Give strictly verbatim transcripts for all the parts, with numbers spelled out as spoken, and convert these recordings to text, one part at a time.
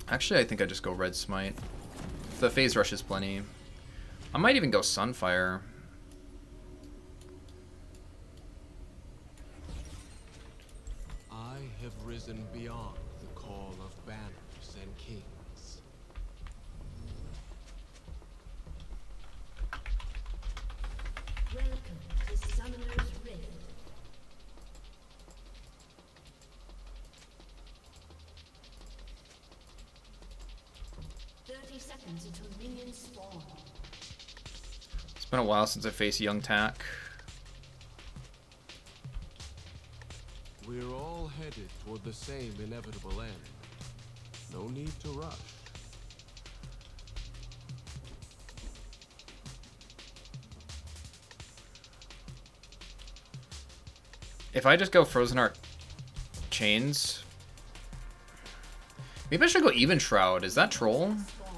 Actually, I think I just go Red Smite. The phase rush is plenty. I might even go Sunfire. I have risen beyond the call of banners and kings. Welcome to Summoner's Rift. Thirty seconds until minions spawn. It's been a while since I faced Young Tak. We're all headed toward the same inevitable end. No need to rush. If I just go Frozen Heart Chains, maybe I should go Even Shroud. Is that troll?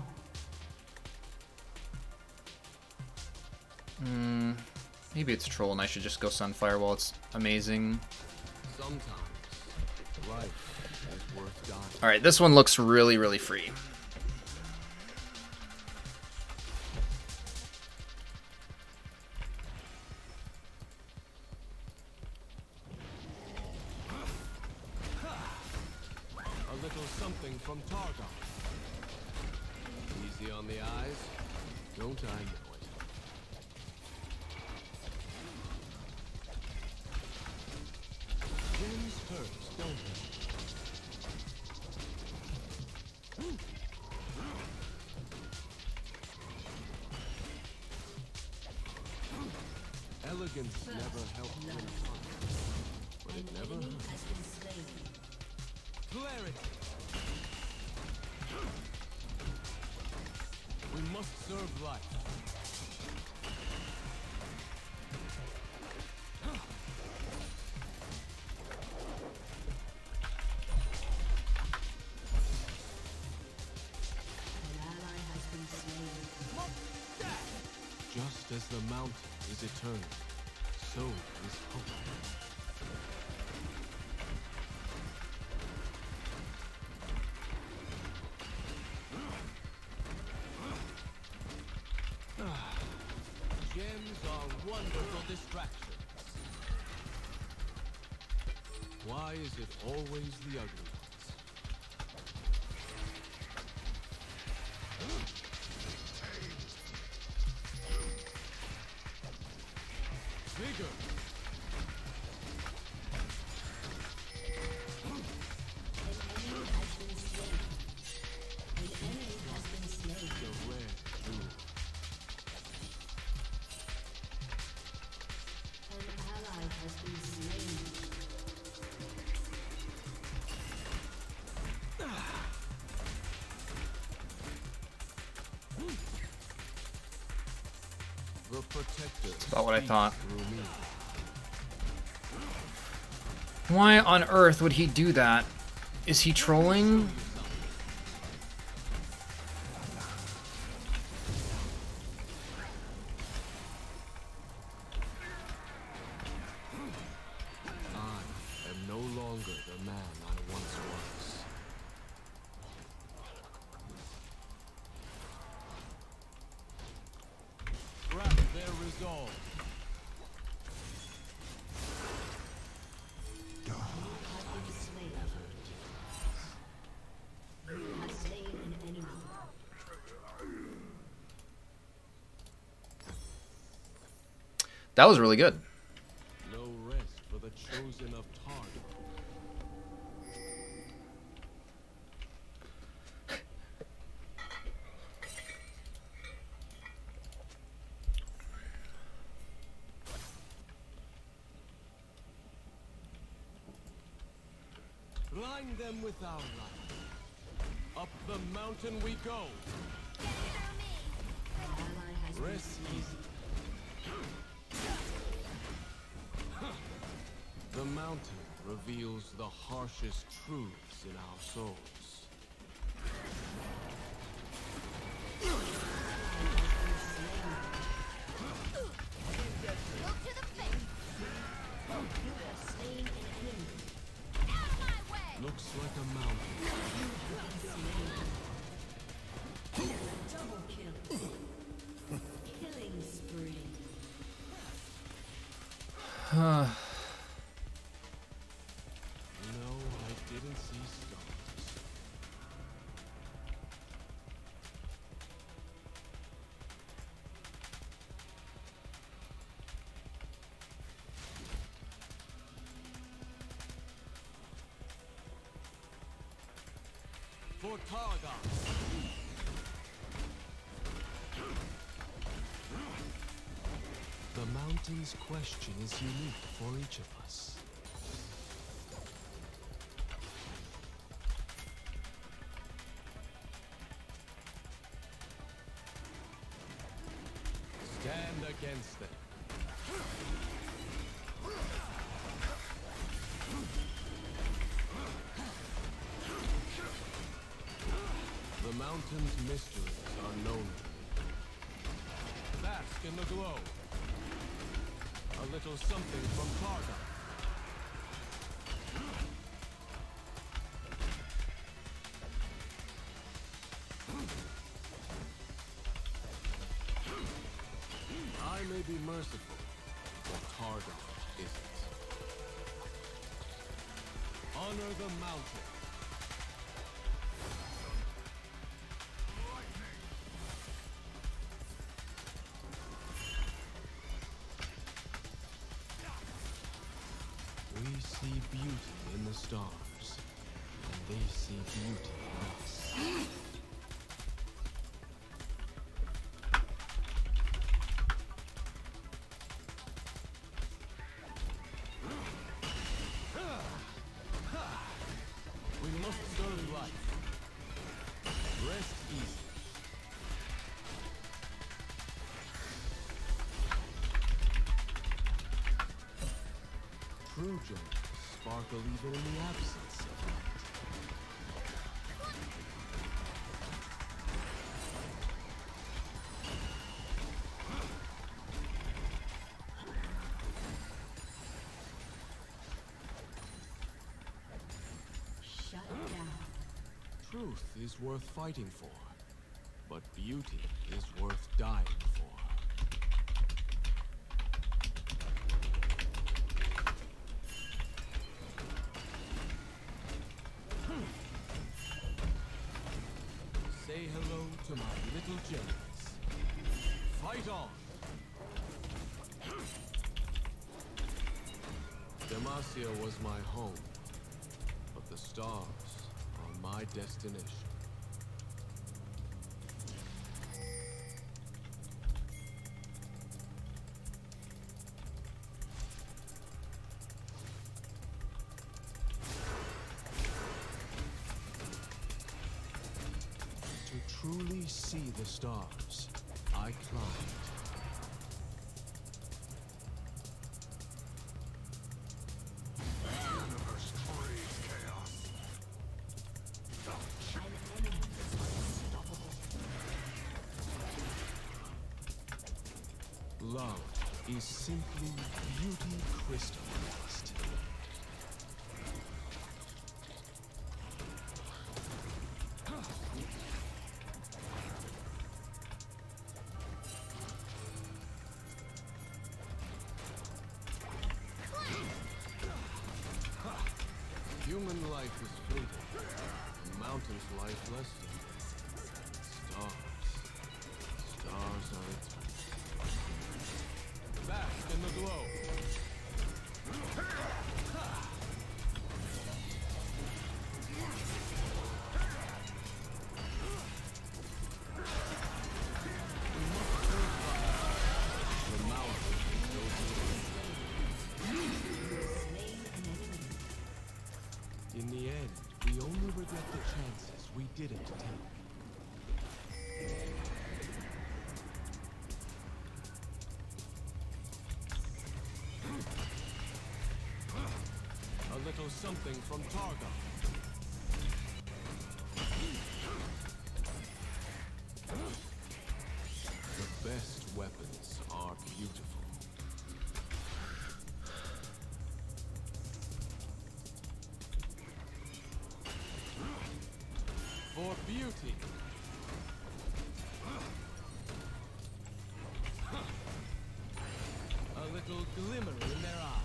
Hmm. Maybe it's troll and I should just go Sunfire while it's amazing. Sometimes life is worth dying. Alright, this one looks really, really free. A little something from Targon. Easy on the eyes, don't I know it? Gems hurts, don't they? Elegance never helped win fights, but it never hurt. Clarity. We must serve life. Just as the mountain is eternal, so is hope. Gems are wonderful distractions. Why is it always the ugly ones? Bigger. That's about what I thought. Why on earth would he do that? Is he trolling? I am no longer the man I once was. Grab their resolve. That was really good. No rest for the chosen of Targon. Blind them with our light. Up the mountain we go. Rest easy. The mountain reveals the harshest truths in our souls. Looks like a mountain. Double kill. Killing spree. Huh. No, I didn't see stars. For Targon. The mountain's question is unique for each of us. Stand against them. The mountain's mysteries are known to me. Bask in the glow. A little something from Targon. I may be merciful, but Targon isn't. Honor the mountain. We see beauty in the stars, and they see beauty in us. We must serve life. Rest easy. True joy sparkle even in the absence of light. Shut down. Truth is worth fighting for, but beauty is worth dying for. Say hello to my little generals. Fight on! Demacia was my home, but the stars are my destination. To truly see the stars, I climbed. An enemy is unstoppable. Love is simply beauty crystallized. Human life is fleeting. Mountain's life less so. Stars. Stars are eternal. Bask in the glow. The mountain goes Slain an enemy. in the end, we only regret the chances we didn't take. A little something from Targon. The best weapons are beautiful. for beauty. A little glimmer in their eyes.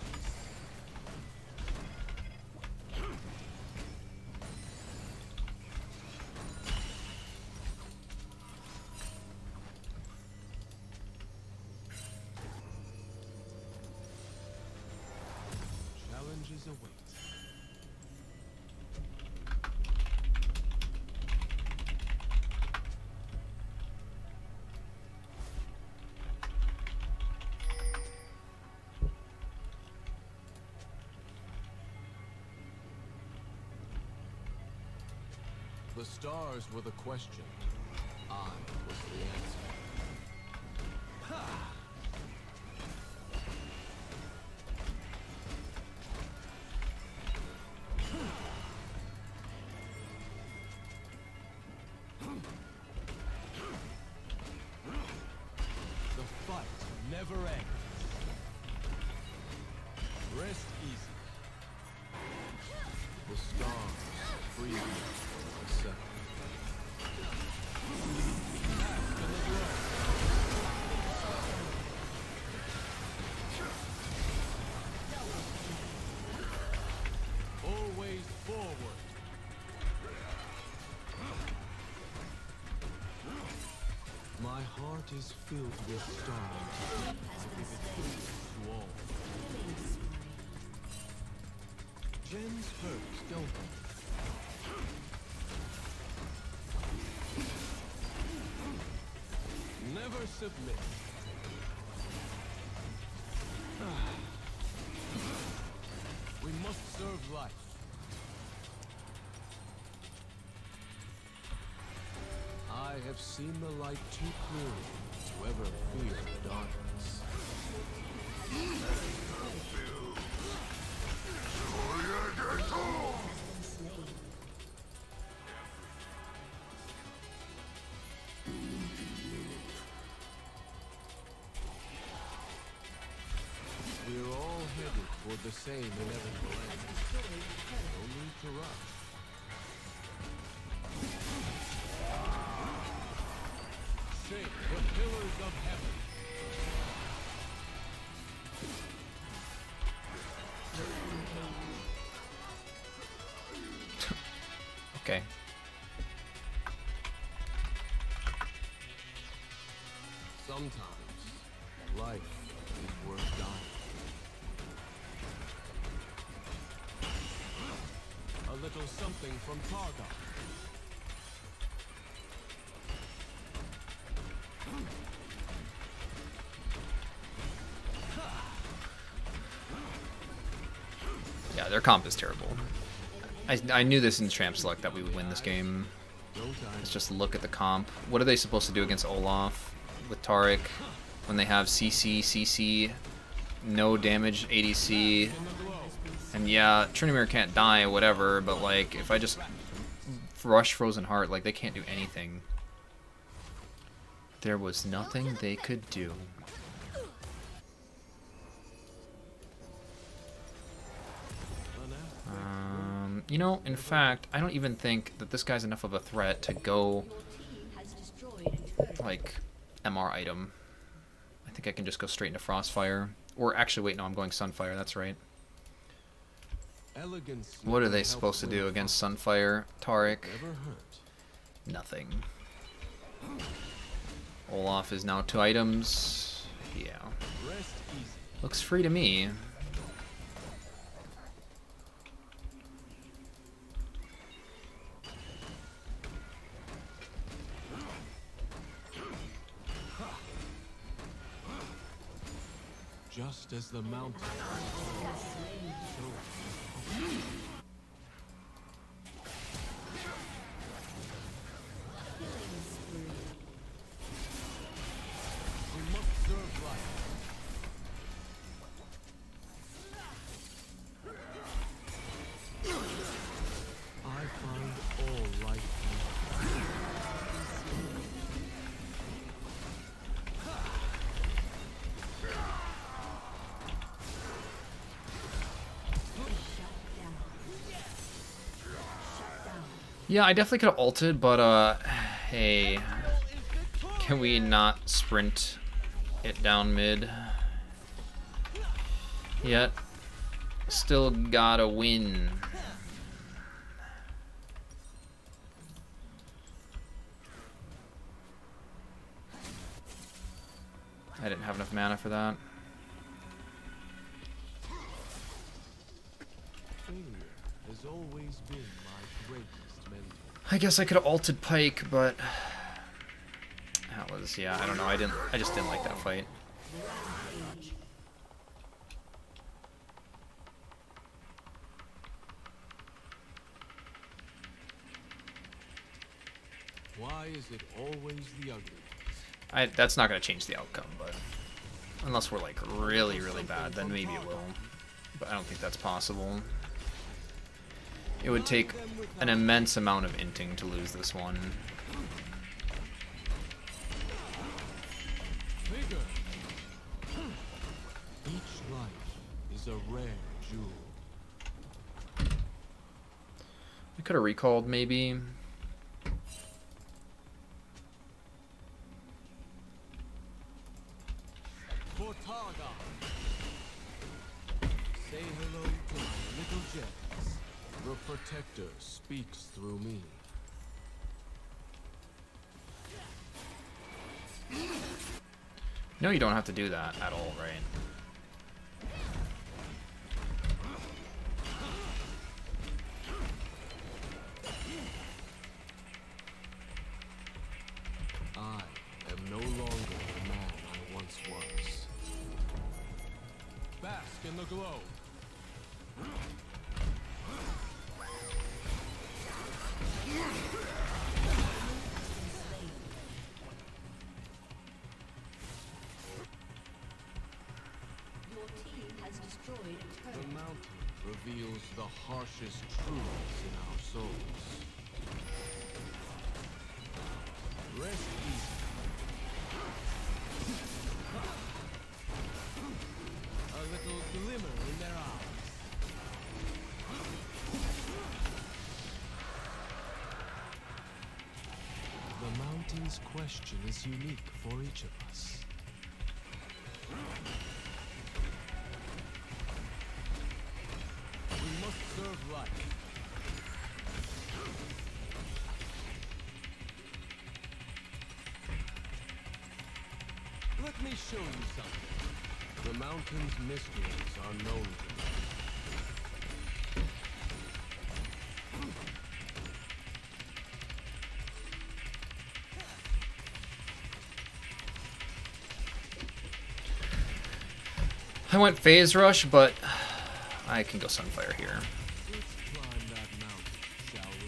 Challenges await. The stars were the question. I was the answer. Ha! The fight never ends. Rest easy. The stars free you to settle. Back to the glow. Always forward. My heart is filled with stars. Has been slain. To all. Killing spree. Gems hurt, don't they? Never submit. We must serve life. I have seen the light too clearly to ever fear the darkness. Has been slain. We're all headed toward the same inevitable end. No need to rush. Shake the pillars of heaven. Okay. Sometimes life is worth dying. A little something from Targon. Yeah, their comp is terrible. I, I knew this in Champ Select that we would win this game. Let's just look at the comp. What are they supposed to do against Olaf with Taric when they have C C, C C, no damage, A D C, and yeah, Tryndamere can't die, whatever, but like, if I just rush Frozen Heart, like, they can't do anything. There was nothing they could do. Um, you know, in fact, I don't even think that this guy's enough of a threat to go, Your team has destroyed a turret. like, M R item. I think I can just go straight into Frostfire. Or actually, wait, no, I'm going Sunfire, that's right. Elegance What are never they helps supposed to win do a against fight. Sunfire, Taric? Never hurt. Nothing. Olaf is now two items. Yeah. Rest easy. Looks free to me. Just as the mountain. Killing spree. We must serve life. I find all life beautiful. Shut down. Yeah, I definitely could have ulted, but uh, hey, can we not sprint it down mid yet? Still gotta win. I didn't have enough mana for that. Failure has always been my greatest mentor. I guess I could have ulted Pike, but that was, yeah, I don't know. I didn't. I just didn't like that fight. Why is it always the ugly? I, that's not going to change the outcome, but unless we're like really, really bad, then maybe it will. But I don't think that's possible. It would take an immense amount of inting to lose this one. Bigger. Each life is a rare jewel. We could have recalled maybe. For Targa. Say hello to my little jets. The protector speaks through me. No, you don't have to do that at all, right? I am no longer the man I once was. Bask in the glow. Your team has destroyed a The turret. mountain reveals the harshest truths in our souls. Rest easy. A little glimmer in their eyes. The mountain's question is unique for each of us. We must serve life. Let me show you something. The mountain's mysteries are known to me. I went Phase Rush, but I can go Sunfire here. Let's climb that mountain, shall we?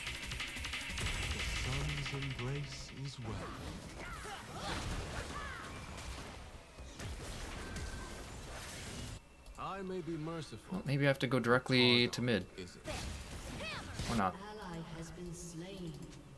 The sun's embrace is welcome. I may be merciful. Well, maybe I have to go directly to mid. Is it? Or not. Ally has been slain.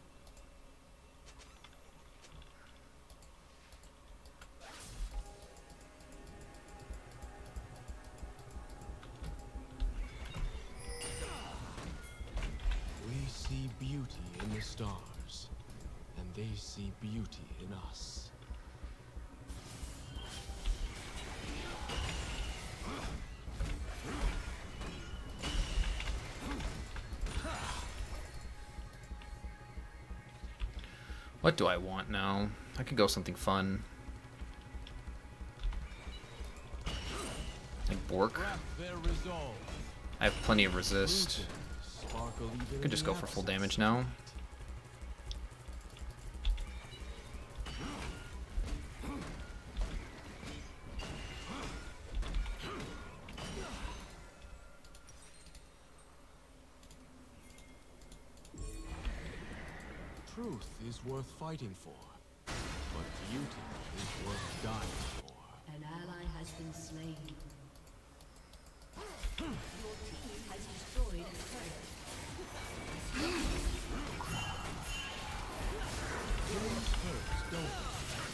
We see beauty in the stars, and they see beauty in us. What do I want now? I could go something fun. Like Bork. Craft their resolve. I have plenty of resist. Rooted, sparkle even Could in just the go for full absence damage of now. light. Truth is worth fighting for, but beauty is worth dying for. An ally has been slain. Your team has destroyed a turret. Things hurt, don't they?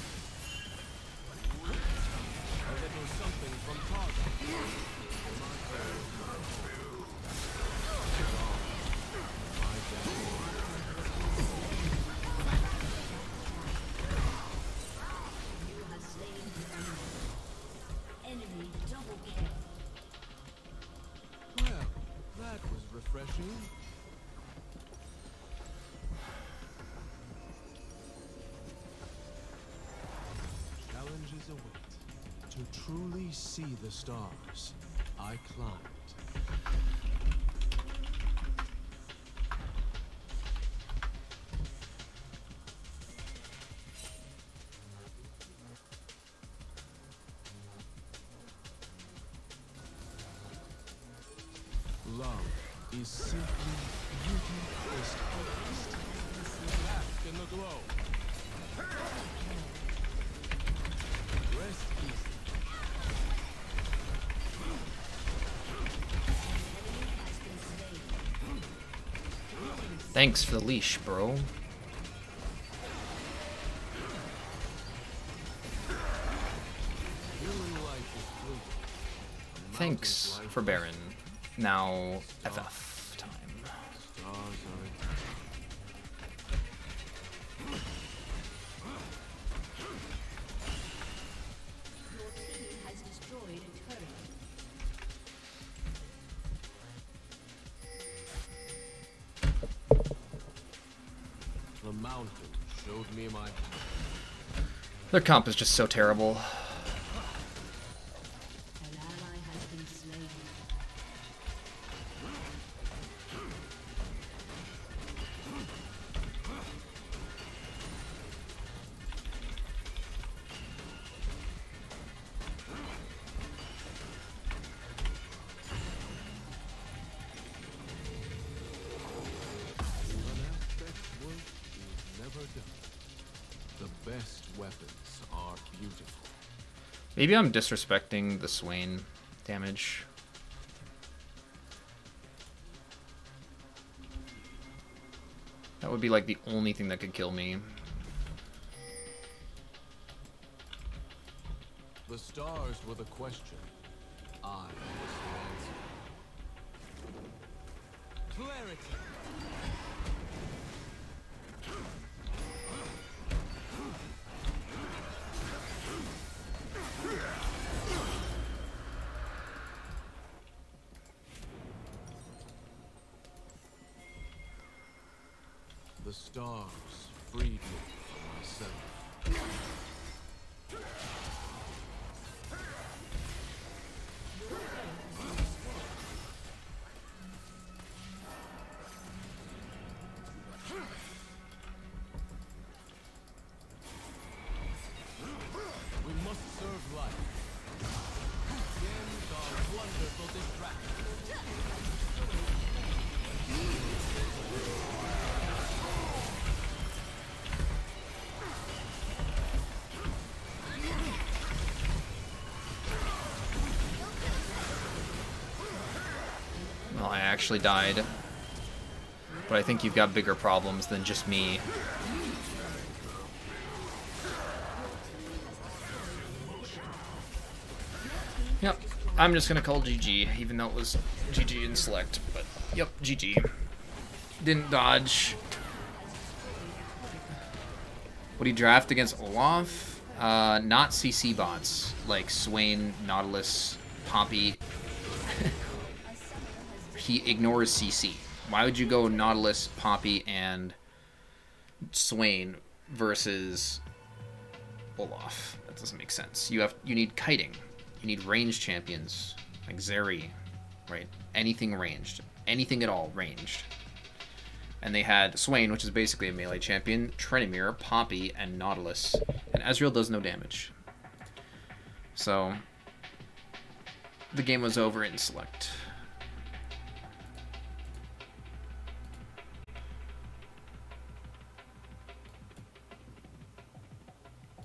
A little something from Targa. My death. To truly see the stars, I climbed. Love is simply beauty crystallized. Bask in the glow. Rest easy. Thanks for the leash, bro. Human life is fleeting. Thanks Mountain's for life Baron. Now F F time. Stars are eternal. Your team has destroyed a turret. The mountain showed me my Their comp is just so terrible. An ally has been slain. An aspect's work is never done. The best weapons are beautiful. Maybe I'm disrespecting the Swain damage. That would be like the only thing that could kill me. The stars were the question. I was the answer. Clarity. The stars freed me from myself. We must serve life. Gems are wonderful distractions. Well, I actually died. But I think you've got bigger problems than just me. Yep, I'm just gonna call G G, even though it was G G in select. But yep, G G. Didn't dodge. Would he draft against Olaf? Uh, not C C bots like Swain, Nautilus, Poppy. He ignores C C. Why would you go Nautilus, Poppy, and Swain versus Olaf? That doesn't make sense. You have you need kiting. You need ranged champions like Zeri, right? Anything ranged, anything at all ranged. And they had Swain, which is basically a melee champion, Trinimir, Poppy, and Nautilus. And Ezreal does no damage. So the game was over in select.